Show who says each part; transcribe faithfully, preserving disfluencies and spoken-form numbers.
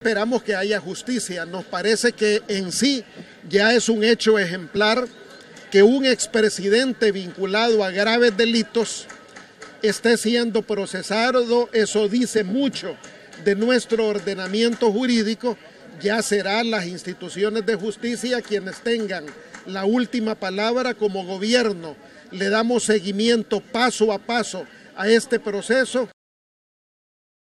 Speaker 1: esperamos que haya justicia. Nos parece que en sí ya es un hecho ejemplar que un expresidente vinculado a graves delitos esté siendo procesado. Eso dice mucho de nuestro ordenamiento jurídico. Ya serán las instituciones de justicia quienes tengan la última palabra. Como gobierno le damos seguimiento paso a paso a este proceso